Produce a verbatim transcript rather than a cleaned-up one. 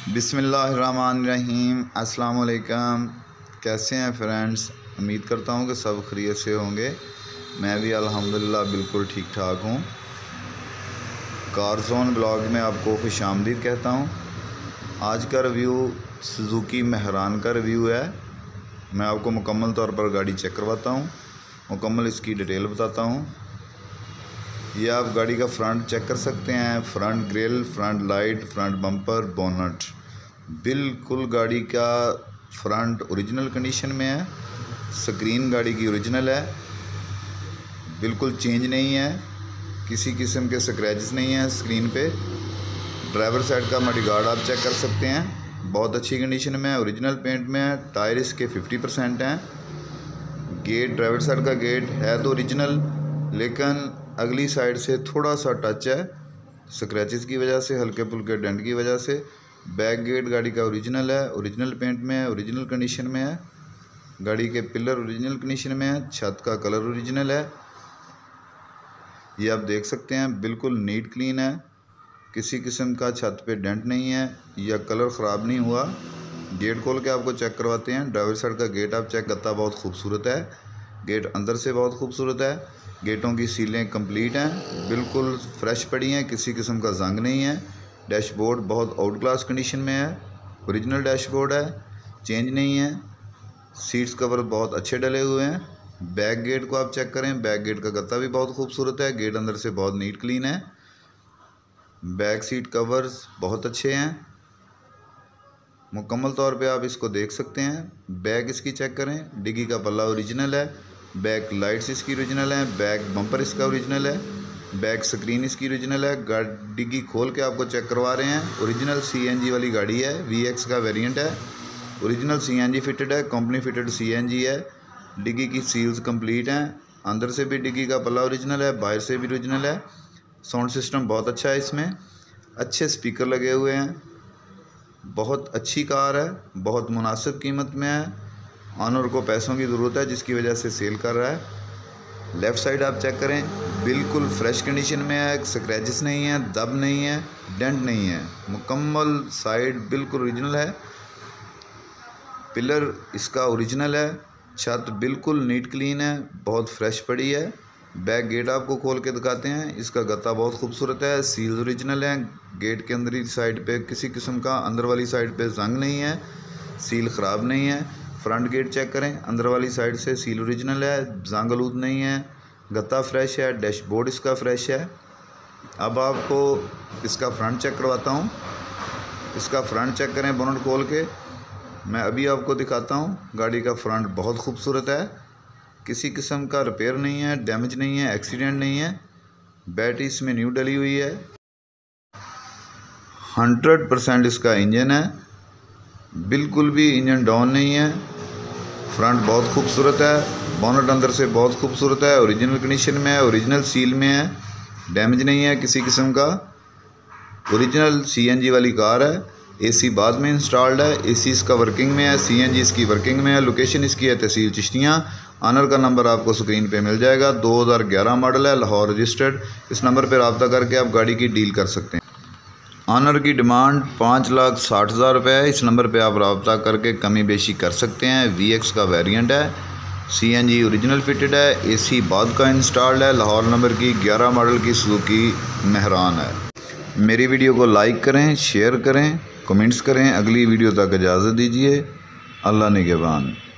बिस्मिल्लाहिर्रहमानिर्रहीम। अस्सलाम वालेकुम। कैसे हैं फ्रेंड्स? उम्मीद करता हूँ कि सब खैरियत से होंगे। मैं भी अल्हम्दुलिल्लाह बिल्कुल ठीक ठाक हूँ। कार जोन ब्लॉग में आपको खुशामदीद कहता हूँ। आज का रिव्यू सुजुकी मेहरान का रिव्यू है। मैं आपको मुकम्मल तौर पर गाड़ी चेक करवाता हूँ, मुकम्मल इसकी डिटेल बताता हूँ। ये आप गाड़ी का फ्रंट चेक कर सकते हैं। Front grill, front light, front bumper, bonnet, बिल्कुल गाड़ी का फ्रंट ओरिजिनल कंडीशन में है। स्क्रीन गाड़ी की ओरिजिनल है, बिल्कुल चेंज नहीं है, किसी किस्म के स्क्रैचेस नहीं हैं स्क्रीन पे। ड्राइवर साइड का मडगार्ड आप चेक कर सकते हैं, बहुत अच्छी कंडीशन में है, ओरिजिनल पेंट में है। टायर इसके फिफ्टी परसेंट हैं। गेट, ड्राइवर साइड का गेट है तो ओरिजिनल, लेकिन अगली साइड से थोड़ा सा टच है स्क्रैचेस की वजह से, हल्के फुल्के डेंट की वजह से। बैक गेट गाड़ी का ओरिजिनल है, ओरिजिनल पेंट में है, ओरिजिनल कंडीशन में है। गाड़ी के पिलर ओरिजिनल कंडीशन में है। छत का कलर ओरिजिनल है, ये आप देख सकते हैं, बिल्कुल नीट क्लीन है। किसी किस्म का छत पे डेंट नहीं है या कलर ख़राब नहीं हुआ। गेट खोल के आपको चेक करवाते हैं। ड्राइवर साइड का गेट आप चेक करता, बहुत खूबसूरत है। गेट अंदर से बहुत खूबसूरत है। गेटों की सीलें कंप्लीट हैं, बिल्कुल फ्रेश पड़ी हैं, किसी किस्म का जंग नहीं है। डैशबोर्ड बहुत आउट क्लास कंडीशन में है, ओरिजिनल डैशबोर्ड है, चेंज नहीं है। सीट्स कवर बहुत अच्छे डले हुए हैं। बैक गेट को आप चेक करें, बैक गेट का गत्ता भी बहुत खूबसूरत है। गेट अंदर से बहुत नीट क्लीन है। बैक सीट कवर्स बहुत अच्छे हैं, मुकम्मल तौर पे आप इसको देख सकते हैं। बैक इसकी चेक करें, डिग्गी का पल्ला ओरिजिनल है। बैक लाइट्स इसकी ओरिजिनल है। बैक बम्पर इसका ओरिजिनल है। बैक स्क्रीन इसकी ओरिजिनल है। गाड़ी डिग्गी खोल के आपको चेक करवा रहे हैं। ओरिजिनल सीएनजी वाली गाड़ी है, वीएक्स का वेरिएंट है। ओरिजिनल सीएनजी फिटेड है, कंपनी फिटेड सीएनजी है। डिग्गी की सील्स कंप्लीट हैं। अंदर से भी डिग्गी का पल्ला ओरिजिनल है, बाहर से भी ओरिजिनल है। साउंड सिस्टम बहुत अच्छा है, इसमें अच्छे स्पीकर लगे हुए हैं। बहुत अच्छी कार है, बहुत मुनासिब कीमत में है। ऑनर को पैसों की ज़रूरत है, जिसकी वजह से सेल कर रहा है। लेफ़्ट साइड आप चेक करें, बिल्कुल फ्रेश कंडीशन में है, स्क्रैचेस नहीं है, दब नहीं है, डेंट नहीं है, मुकम्मल साइड बिल्कुल ओरिजिनल है। पिलर इसका ओरिजिनल है। छत बिल्कुल नीट क्लीन है, बहुत फ्रेश पड़ी है। बैक गेट आपको खोल के दिखाते हैं, इसका गत्ता बहुत खूबसूरत है, सील्स ओरिजिनल है। गेट के अंदर ही साइड पे किसी किस्म का, अंदर वाली साइड पे जंग नहीं है, सील ख़राब नहीं है। फ्रंट गेट चेक करें, अंदर वाली साइड से सील ओरिजिनल है, जंग आलूद नहीं है, गत्ता फ्रेश है, डैशबोर्ड इसका फ्रेश है। अब आपको इसका फ्रंट चेक करवाता हूँ। इसका फ्रंट चेक करें, बोनट खोल के मैं अभी आपको दिखाता हूँ। गाड़ी का फ्रंट बहुत खूबसूरत है, किसी किस्म का रिपेयर नहीं है, डैमेज नहीं है, एक्सीडेंट नहीं है। बैटरी इसमें न्यू डली हुई है। हंड्रेड परसेंट इसका इंजन है, बिल्कुल भी इंजन डाउन नहीं है। फ्रंट बहुत खूबसूरत है, बोनट अंदर से बहुत खूबसूरत है, ओरिजिनल कंडीशन में है, ओरिजिनल सील में है, डैमेज नहीं है किसी किस्म का। ओरिजिनल सीएनजी वाली कार है। एसी बाद में इंस्टॉल्ड है, एसी इसका वर्किंग में है, सीएनजी इसकी वर्किंग में है। लोकेशन इसकी है तहसील चिश्तियाँ। ऑनर का नंबर आपको स्क्रीन पे मिल जाएगा। दो हज़ार ग्यारह मॉडल है, लाहौर रजिस्टर्ड। इस नंबर पर रब्ता करके आप गाड़ी की डील कर सकते हैं। ऑनर की डिमांड पाँच लाख साठ हज़ार रुपये है। इस नंबर पे आप रब्ता करके कमी बेशी कर सकते हैं। वीएक्स का वेरिएंट है, सीएनजी ओरिजिनल फिटेड है, एसी बाद का इंस्टॉल्ड है। लाहौर नंबर की ग्यारह मॉडल की सुजुकी मेहरान है। मेरी वीडियो को लाइक करें, शेयर करें, कमेंट्स करें। अगली वीडियो तक इजाज़त दीजिए। अल्लाह निगहबान।